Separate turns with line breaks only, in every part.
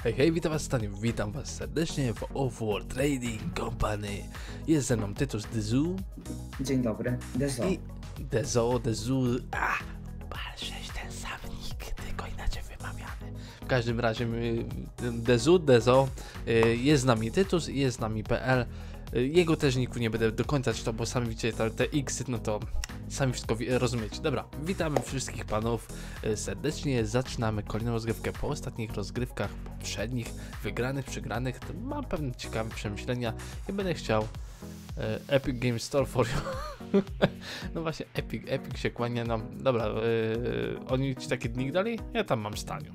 Hej, hej, witam was stanie, witam was serdecznie w Offworld Trading Company. Jest ze mną Tytus Dezu.
Dzień dobry, Dezo.
I Dezu, patrzeć ten sam nick, tylko inaczej wymawiany. W każdym razie Dezo, jest z nami Tytus i jest z nami PL. Jego też niku nie będę do końca czytał, bo sami widzicie te X, no to sami wszystko rozumiecie. Dobra, witamy wszystkich panów serdecznie, zaczynamy kolejną rozgrywkę. Po ostatnich rozgrywkach poprzednich, wygranych, przegranych, to mam pewne ciekawe przemyślenia i będę chciał Epic Games Store for you. No właśnie, Epic się kłania nam. Dobra, oni ci takie dni dali? Ja tam mam staniu.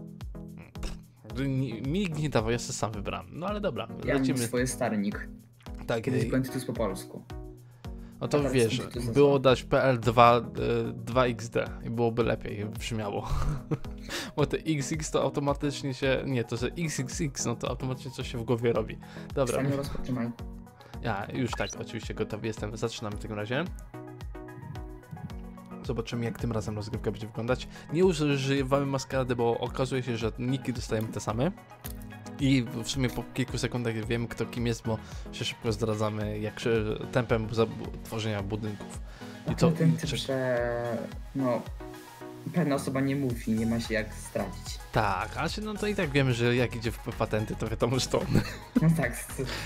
Mi nikt nie dawał, ja sobie sam wybrałem. No ale dobra,
Ja
lecimy.
mam swoje stary nick.
Tak,
Kiedyś byłem Tytus po polsku.
no to wiesz, było dać PL2 2XD i byłoby lepiej, brzmiało. Bo te XX to automatycznie się, nie, to że XXX, no to automatycznie coś się w głowie robi. Dobra.
Staniu, rozpoczynaj.
Ja już tak, oczywiście gotowy jestem, zaczynamy w takim razie. Zobaczymy, jak tym razem rozgrywka będzie wyglądać. Nie używamy maskarady, bo okazuje się, że niki dostajemy te same. I w sumie po kilku sekundach wiemy, kto kim jest, bo się szybko zdradzamy, jak tempem tworzenia budynków. I to
no, pewna osoba nie mówi, nie ma się jak stracić.
tak, ale no to i tak wiemy, że jak idzie w patenty, to wiadomo, że to on.
No tak.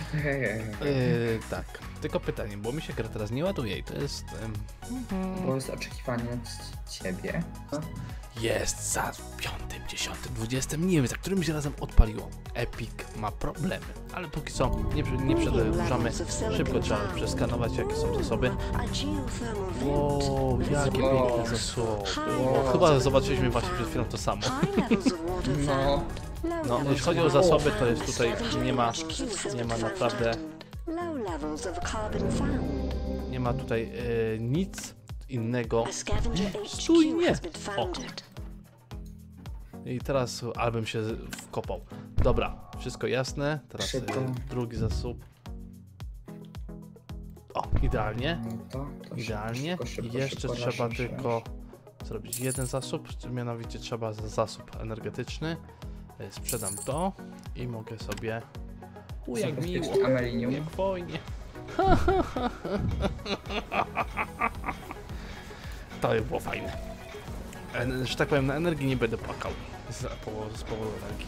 Tak, tylko pytanie, bo mi się gra teraz nie ładuje i to jest...
Bo jest oczekiwanie od ciebie.
Jest za 5., 10., 20. Nie wiem, za którymś razem odpaliło. Epic ma problemy, ale póki co nie przedłużamy. Szybko trzeba przeskanować, jakie są zasoby. Wow, jakie piękne zasoby. Wow, chyba zobaczyliśmy właśnie przed chwilą to samo. No, jeśli chodzi o zasoby, to jest tutaj nie ma naprawdę... Nie ma tutaj nic innego. Stój, nie! O. I teraz album się wkopał. Dobra, wszystko jasne. Teraz drugi zasób. O, idealnie. Idealnie. I jeszcze trzeba tylko zrobić jeden zasób, mianowicie trzeba zasób energetyczny. Sprzedam to i mogę sobie... jak miło, jak wojnie. To by było fajne. Że tak powiem, na energii nie będę płakał z powodu energii.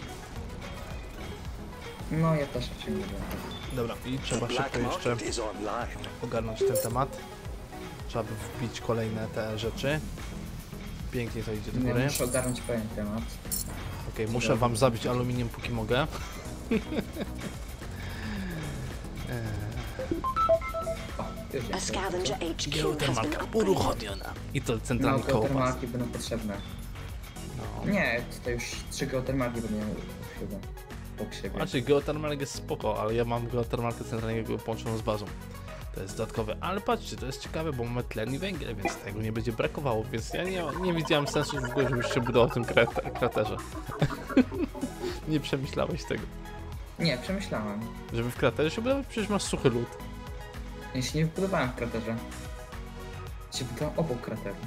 No ja też się nie wiem.
Dobra, i trzeba szybko jeszcze ogarnąć ten temat. Trzeba by wbić kolejne te rzeczy. Pięknie to idzie do góry.
Ja muszę ogarnąć pewien temat.
Okej, muszę wam zabić aluminium póki mogę. Geotermalka uruchomiona. I to centralnie koło was.
Geotermalki będą potrzebne.
No.
Nie, tutaj już 3 geotermalki będą chyba obok siebie.
Znaczy geotermalek jest spoko, ale ja mam geotermalkę centralnie połączoną z bazą. To jest dodatkowe, ale patrzcie, to jest ciekawe, bo mamy tlen i węgiel, więc tego nie będzie brakowało, więc ja nie widziałem sensu w ogóle, żebyś się budował w tym kraterze. Nie przemyślałeś tego.
Nie, przemyślałem.
Żeby w kraterze się budować? Przecież masz suchy lód.
Ja się nie budowałem w kraterze. Się budowałem obok krateru.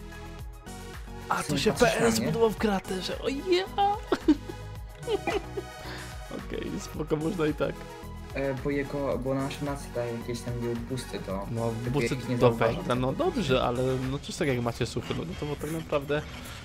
A to się PL zbudował w kraterze, o ja! Okej, spoko, można i tak.
Bo nasza nacja daje jakieś tam boosty do...
No, boosty do węgla, no dobrze, ale no czysto tak jak macie suchy lód, no to tak naprawdę...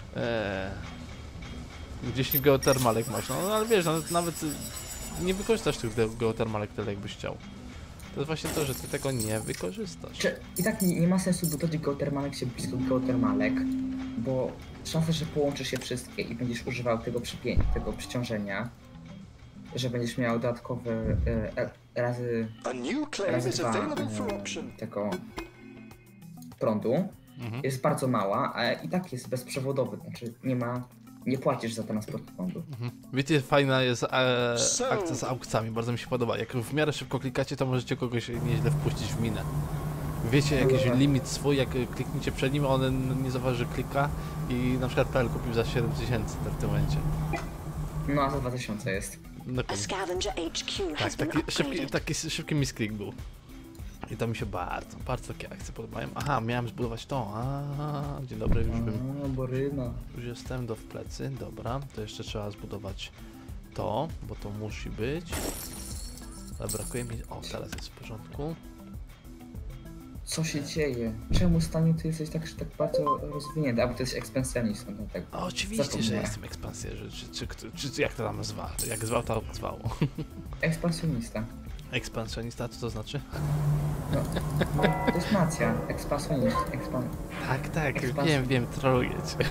gdzieś geotermalek masz, no ale wiesz, no, nawet nie wykorzystasz tych geotermalek tyle jakbyś chciał. To jest właśnie to, że ty tego nie wykorzystasz.
I tak nie ma sensu budować geotermalek się blisko geotermalek, bo szansa, że połączysz się wszystkie i będziesz używał tego przyciążenia, że będziesz miał dodatkowy razy 2 tego prądu, jest bardzo mała, a i tak jest bezprzewodowy, znaczy nie płacisz za transport prądu.
Wiecie, fajna jest akcja z aukcjami, bardzo mi się podoba. Jak w miarę szybko klikacie, to możecie kogoś nieźle wpuścić w minę. Wiecie jakiś limit swój, jak klikniecie przed nim, on nie zauważy, że klika i na przykład PL kupił za 7000 w tym momencie.
No a za 2000 jest.
Tak, taki szybki misklik był. I to mi się bardzo takie akcje podobają. Aha, miałem zbudować to. Dzień dobry, już jestem w plecy. Dobra, to jeszcze trzeba zbudować to, bo to musi być. Ale brakuje mi... O, teraz jest w porządku.
Co się dzieje? Czemu Staniu ty jesteś tak bardzo rozwinięty? A bo ty jesteś ekspansjonistą, dlatego.
O, oczywiście, że
Zapomniałem.
jestem ekspansjerem. Czy jak to tam zwa? Jak zwał, to zwało.
Ekspansjonista.
Ekspansjonista, co to znaczy?
No, to jest nacja. Ekspansjonist.
Tak,
Ekspans-
wiem, troluję cię.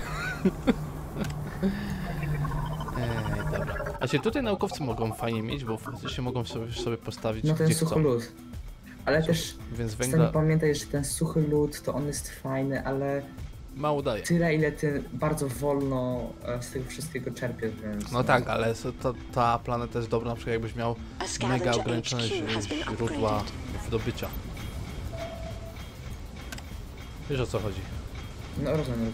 Dobra. A się tutaj naukowcy mogą fajnie mieć, bo faktycznie mogą sobie postawić
No ten
gdzie
suchy
chcą.
lód. Ale też
Więc
Staniu,
węgla
pamiętaj, że ten suchy lód to on jest fajny, ale
mało daje.
tyle ile ty bardzo wolno z tego wszystkiego czerpiesz, więc...
No tak, ale ta planeta jest dobra, na przykład jakbyś miał mega ograniczone źródła wydobycia. Wiesz, o co chodzi?
No rozumiem.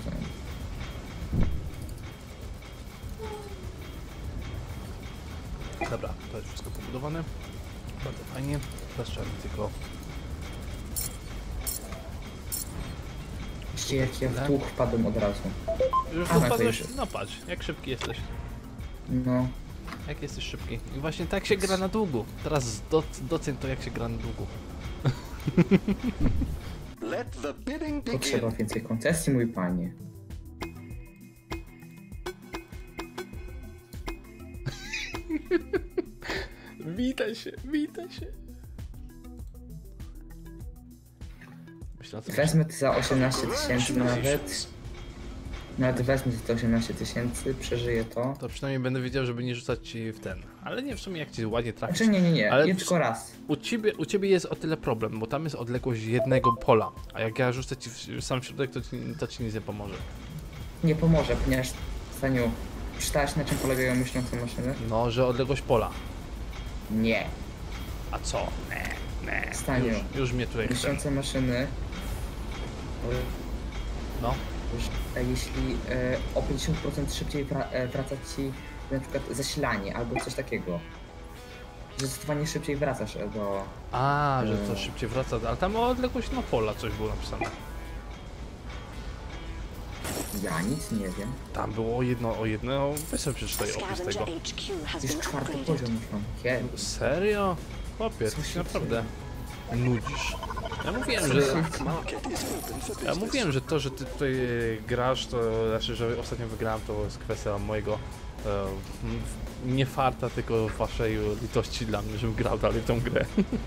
Dobra, to jest wszystko pobudowane. Bardzo fajnie. Teraz trzeba mi tylko...
Widzicie, jak ja w tłuk wpadłem od razu.
Już
A, no to
dopadłeś?
już-
No patrz, jak szybki jesteś.
No.
Jak jesteś szybki. I właśnie tak się gra na długu. Teraz doceń to, jak się gra na długu.
Let the bidding begin.
Potrzeba więcej koncesji, mój panie.
Witaj się. Myślę, co
Wezmę to za 18 tysięcy nawet.
Congratulations.
Nawet wezmę za 18 tysięcy, przeżyję to.
to przynajmniej będę wiedział, żeby nie rzucać ci w ten. Ale nie, w sumie jak ci ładnie trafić.
Znaczy nie,
Ale
nie tylko raz.
U ciebie jest o tyle problem, bo tam jest odległość jednego pola. A jak ja rzucę ci w sam środek, to ci nic nie pomoże.
Nie pomoże, ponieważ Staniu, czytałeś na czym polegają myślące maszyny?
No, że odległość pola.
Nie.
A co? Nie.
Staniu.
Już mnie tutaj chce.
Myślące maszyny,
No.
jeśli o 50% szybciej wraca ci na przykład zasilanie albo coś takiego. Że zdecydowanie szybciej wracasz do...
A, że to szybciej wraca, ale tam o odległość na pola coś było napisane.
Ja nic nie wiem.
Tam było o jedno, weź sobie przeczytaj opis
Scavenger
tego.
HQ has
Już
been
4.
upgraded.
poziom już mam. Kiedy?
Serio? Chłopie,
Co
ty
się
się naprawdę nudzisz. Ja mówiłem, że... Ja mówiłem, że to, że ty tutaj grasz, to znaczy, że ostatnio wygrałem, to jest kwestia mojego nie farta, tylko waszej litości dla mnie, żebym grał dalej w tą grę.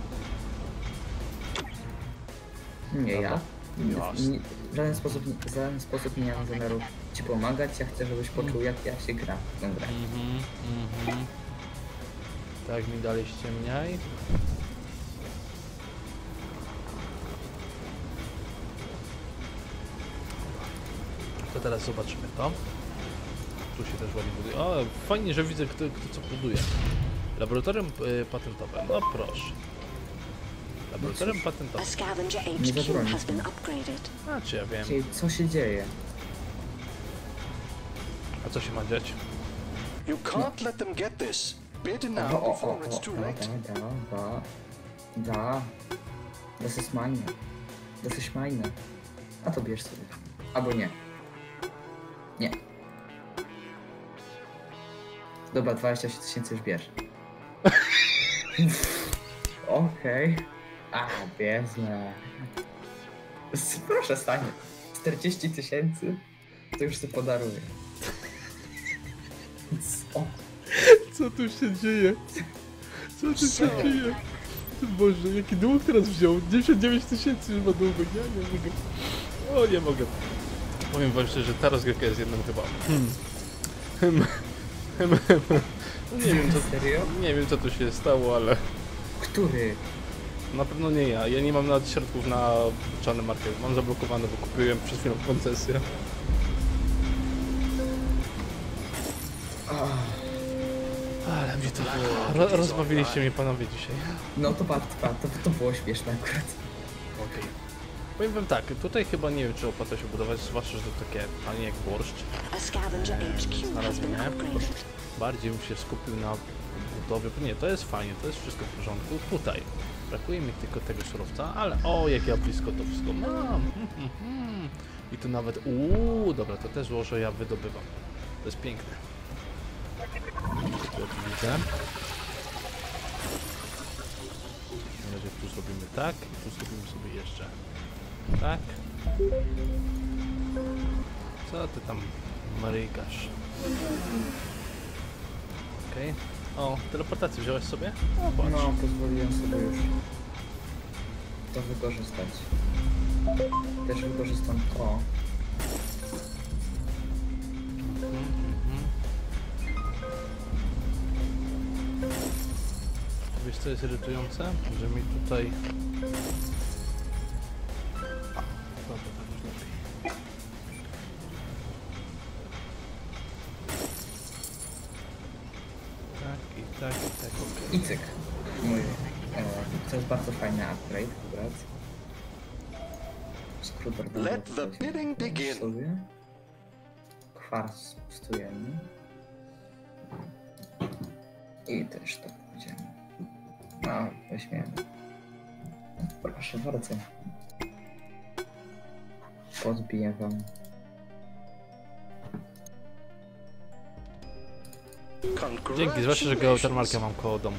Nie, ja.
Jasne.
W żaden sposób nie mam zamiaru ci pomagać. Ja chcę, żebyś poczuł, jak ja się gra w tę grę.
Tak mi dalej ściemniaj. To teraz zobaczymy to. Tu się też ładnie buduje. O, fajnie, że widzę, kto co buduje. Laboratorium patentowe. No proszę. Laboratorium
A
patentowe.
scavenger
Nie
HQ
zabroni.
has been upgraded.
A czy ja wiem.
Czyli co się dzieje?
A co się ma dziać?
You can't let them get this. Bid now before it's too late.
Da. Das ist meine. Das ist meine. A to bierz sobie. Albo nie. Nie. Dobra, 20 tysięcy już bierz. Okej. A, wezmę. Proszę, Stanie. 40 tysięcy? To już sobie podaruję. Co?
Co tu się dzieje? Co tu się dzieje? Boże, jaki dług teraz wziął? 99 tysięcy już ma długo. Ja nie mogę. O, nie mogę. Powiem wam szczerze, że ta rozgrywka jest jedną chyba. No nie wiem,
Serio?
nie wiem co tu się stało, ale
Który?
na pewno nie ja. Ja nie mam nawet środków na czarny market. Mam zablokowane, bo kupiłem przed chwilą koncesję. Ale mnie to... rozbawiliście mnie panowie dzisiaj.
No to to było śmieszne akurat.
Okej. Powiem wam tak, tutaj chyba nie wiem czy opłaca się budować, zwłaszcza, że to takie, a nie jak borszcz.
A scavenger HQ has been upgraded.
Bardziej bym się skupił na budowie. Nie, to jest fajnie, to jest wszystko w porządku. Tutaj brakuje mi tylko tego surowca, ale o, jak ja blisko to wszystko mam. I tu nawet, dobra, to też złożę, ja wydobywam. To jest piękne. Ja tu widzę. Na razie tu zrobimy tak i tu zrobimy sobie jeszcze tak. Co ty tam marykasz? Okej. O, teleportację wziąłeś sobie? O, patrz.
No, pozwoliłem sobie już to wykorzystać. Też wykorzystam to.
Wiesz co jest irytujące? Że mi tutaj... A, dobra, tak już lepiej. Tak i tak i tak, okej.
I cyk. Mój. To jest bardzo fajny upgrade akurat. Skrót
Let the bidding begin.
sobie. Kwarc pustujemy. I też to pójdziemy. No, weźmiemy. Proszę bardzo. Podbiję wam.
Dzięki, zwłaszcza, że geotermalkę mam koło domu.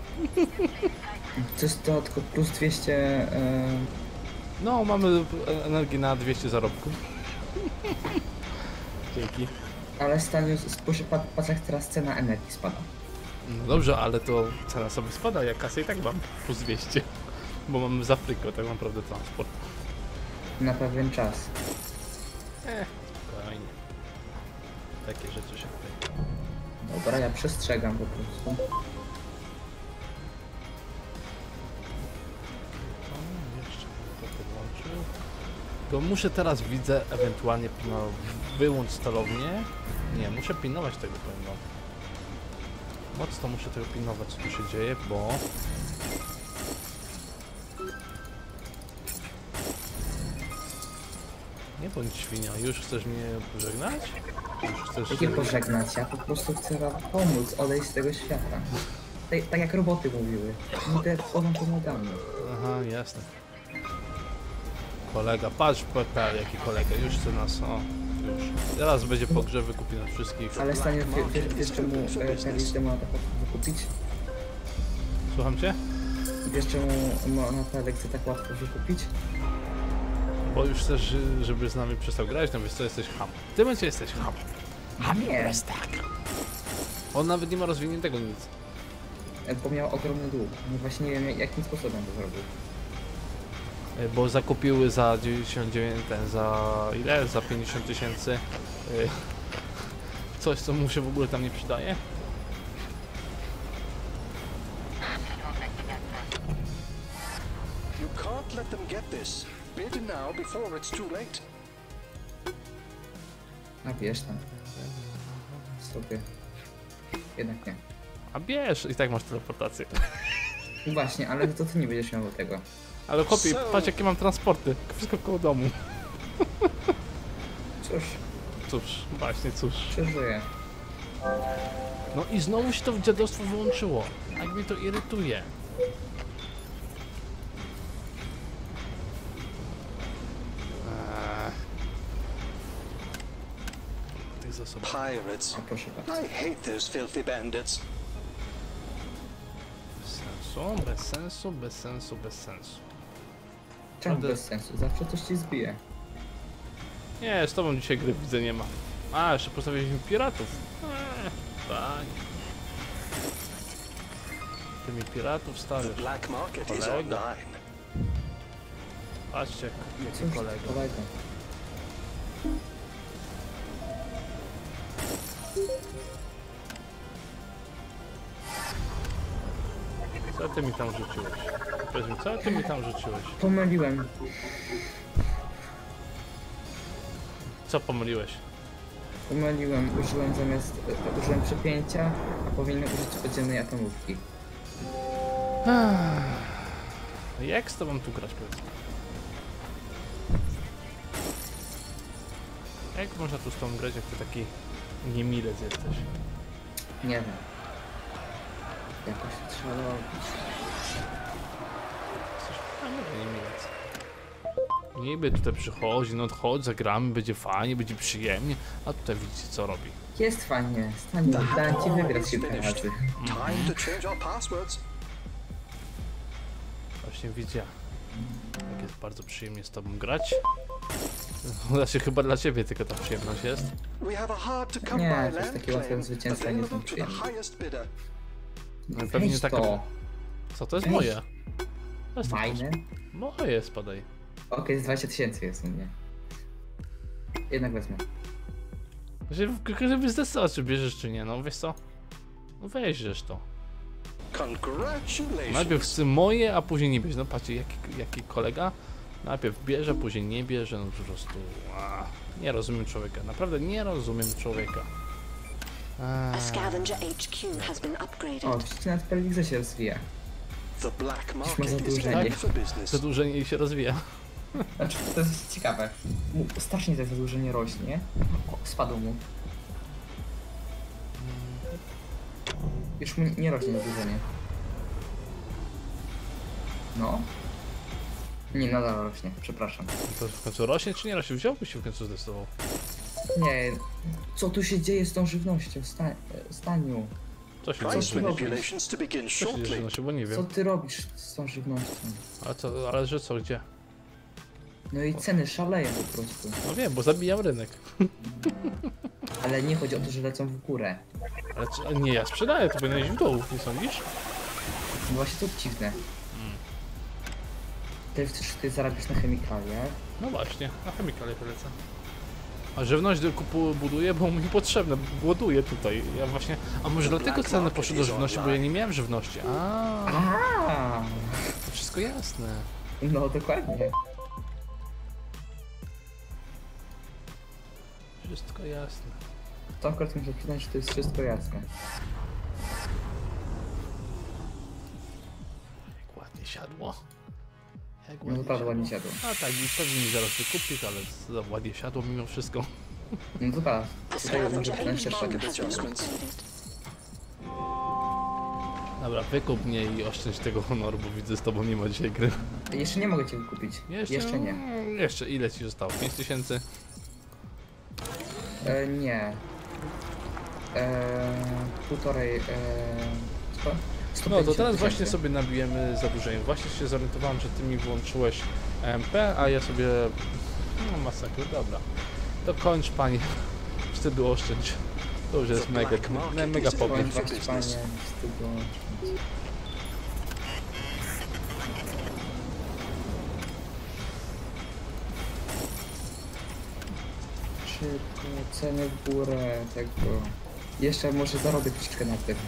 To jest to tylko plus 200...
No, mamy energię na 200 zarobków. Dzięki.
ale stanie, spójrz, patrz jak teraz cena energii spada.
No dobrze, ale to cena sobie spada, ja kasę i tak mam plus 200. Bo mamy z Afryką tak naprawdę transport.
Na pewien czas.
Spokojnie. Takie rzeczy się tutaj...
Dobra, ja przestrzegam po prostu.
Jeszcze to podłączył. To muszę teraz, widzę, ewentualnie wyłącz stalownię. Nie, muszę pilnować tego pewno. Mocno muszę tego pilnować, co tu się dzieje, bo... Nie bądź świnia, już chcesz mnie pożegnać? Już chcesz...
Jakie pożegnać? Ja po prostu chcę wam pomóc, odejść z tego świata. Tak jak roboty mówiły. My te wam pomagamy.
Aha, jasne. Kolega, patrz PPL, jaki kolega, już chce nas, o, już. Teraz będzie po grze wykupi nas wszystkich.
Ale stanie, wiesz czemu ten listę ma tak łatwo wykupić?
Słucham cię?
Wiesz czemu Natalia chce tak łatwo wykupić?
Bo już chcesz, żeby z nami przestał grać, no wiesz co, jesteś ham. W tym momencie jesteś ham.
Nie,
Tak. On nawet nie ma rozwiniętego nic.
bo miał ogromny dług. No właśnie nie wiem jakim sposobem to zrobił.
Bo zakupiły za 99, za ile? Za 50 000 coś, co mu się w ogóle tam nie przydaje.
You can't let them get this. Bid now before it's too late.
A wiesz tam. Sobie. Jednak nie.
A bierz, i tak masz teleportację.
No właśnie, ale to ty nie będziesz miał tego.
Ale chłopie, patrz jakie mam transporty. Wszystko koło domu.
Cóż,
Cóż, właśnie cóż.
przeżyję.
No i znowu się to w dziadostwo wyłączyło. Jak mnie to irytuje. Tych zasobów.
Pirates.
A proszę bardzo.
I hate those filthy bandits.
Bez sensu, bez sensu, bez sensu, bez sensu.
Czemu
Prawda-
bez sensu? Zawsze coś ci zbije.
Nie, z tobą dzisiaj gry widzę nie ma. A, jeszcze postawiliśmy piratów. Tak. Ty mi piratów
The
stawiasz.
black market is
Kolega.
online.
Patrzcie, jaki
Cóż,
kolega.
kolega.
Co ty mi tam rzuciłeś? Powiedz mi, co ty mi tam rzuciłeś?
Pomyliłem.
Co pomyliłeś?
Pomyliłem. Użyłem przepięcia, a powinienem użyć podziemnej atomówki.
Jak z tobą tu grać, powiedz mi? Jak można tu z tobą grać, jak ty taki niemilec jesteś?
Nie wiem. Jakoś trzeba robić.
A mówię niemilec. Niby tutaj przychodzi, no chodź, zagramy, będzie fajnie, będzie przyjemnie, a tutaj widzicie co robi.
Jest fajnie, stanie, dałem ci wygrać kilka razy.
Time to change our passwords.
Właśnie widzę, jak jest bardzo przyjemnie z tobą grać. Znaczy chyba dla ciebie tylko ta przyjemność jest.
We have a hard to come
Nie,
by
to jest
land
takie łatwe
claim
zwycięstwo, nie
available
są
to the
przyjemne.
highest bidder.
No, pewnie
Weź
taka...
to.
Co to jest
Weź.
moje? To jest
Fajne.
Moje, spadaj.
Okej, z 20 000 jest u mnie. Jednak wezmę.
Żeby zdecydować, czy bierzesz, czy nie, no wiesz co? No weźmiesz to.
Congratulations.
Najpierw chcę moje, a później nie bierze. No patrzcie, jaki kolega najpierw bierze, później nie bierze, no po prostu... nie rozumiem człowieka, naprawdę nie rozumiem człowieka.
A scavenger HQ has been
O,
upgraded.
widzicie, nawet Pelwigze się rozwija.
The black
ma
market is
zadłużenie.
back for business.
Zadłużenie się rozwija.
Znaczy, to jest ciekawe. Strasznie to zadłużenie rośnie. O, spadło mu. Już mu nie rośnie zadłużenie. No. Nie, nadal rośnie, przepraszam.
To w końcu rośnie, czy nie rośnie? Wziąłbyś się w końcu zdecydował.
Nie, co tu się dzieje z tą żywnością, Staniu?
Co się
Price
dzieje?
manipulations to begin
Co się dzieje,
shortly.
no się, bo nie
Co
wiem.
ty robisz z tą żywnością?
Ale że co, gdzie?
No i ceny szaleją po prostu.
No wiem, bo zabijam rynek.
Ale nie chodzi o to, że lecą w górę.
Ale nie, ja sprzedaję, to powinno iść w dół, nie sądzisz?
No właśnie to dziwne. Ty zarabiasz na chemikaliach.
No właśnie, na chemikalie polecam. A żywność buduję, bo mi potrzebne, głoduję tutaj. Ja właśnie... A może dlatego ceny poszły do żywności, bo ja nie miałem żywności.
A,
To wszystko jasne.
no dokładnie.
Wszystko jasne.
To akurat muszę przyznać, że to jest wszystko jasne.
Jak ładnie siadło. Jak
No naprawdę ładnie siadło.
A tak, i pewnie mi zaraz wykupisz, ale ładnie siadło mimo wszystko.
No to tak,
A
tutaj może
scavenger
przynajmniej też
HQ
ładnie.
has been
adjustments.
upgraded.
Dobra, wykup mnie i oszczędź tego honoru, bo widzę z tobą nie ma dzisiaj gry.
Jeszcze nie mogę cię wykupić. Jeszcze nie.
Jeszcze, ile ci zostało? 5000?
Nie. Półtorej. Co?
No to
150
teraz właśnie
000.
sobie nabijemy zadłużenie. Właśnie się zorientowałem, że ty mi włączyłeś MP, a ja sobie... No masakra, dobra. To kończ panie. Wtedy oszczędź. To już jest mega powiem.
Kończyć, panie, z tego. Szybko, ceny w górę, tego. Jeszcze może zarobię troszeczkę na tym.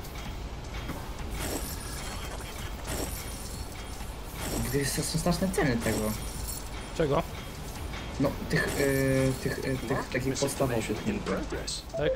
Gdy są straszne ceny tego.
Czego?
No, tych takich podstawowych.
In progress.
Tak?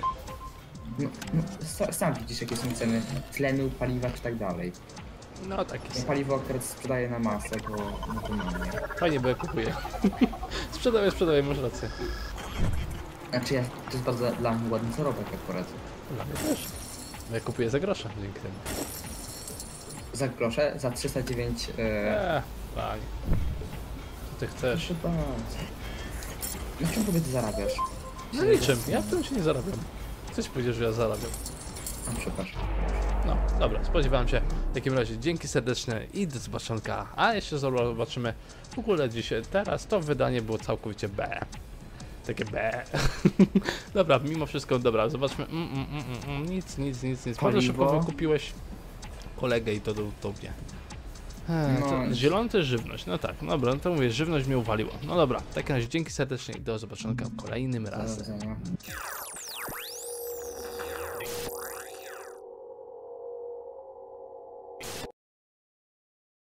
Sam widzisz jakie są ceny tlenu, paliwa czy tak dalej.
No tak
Ja
jest.
paliwo akurat sprzedaję na masę, bo no to mam.
Fajnie, bo ja kupuję. Sprzedaję, masz rację.
Znaczy ja, to jest bardzo dla mnie ładny zarobek akurat.
Dla mnie też. Ja kupuję za grosze dzięki temu.
Za grosze, za 309.
Fajnie. Co ty chcesz?
Proszę bardzo. Na czym powiedz zarabiasz?
No niczym, ja w tym się nie zarabiam. Coś powiedział, że ja zarabiam.
A przepraszam.
No, dobra, spodziewałem się. W takim razie dzięki serdeczne i do zobaczonka. A jeszcze zobaczymy w ogóle dzisiaj. Teraz to wydanie było całkowicie B. Takie B. Dobra, mimo wszystko, dobra, zobaczmy. Nic. Bardzo
Paliwo.
szybko wykupiłeś kolegę i to do mnie.
No.
Zielony to jest żywność, no tak, dobra, no to mówię, żywność mnie uwaliła. No dobra, w takim razie dzięki serdecznie i do zobaczonka kolejnym
Do
razem.
widzenia.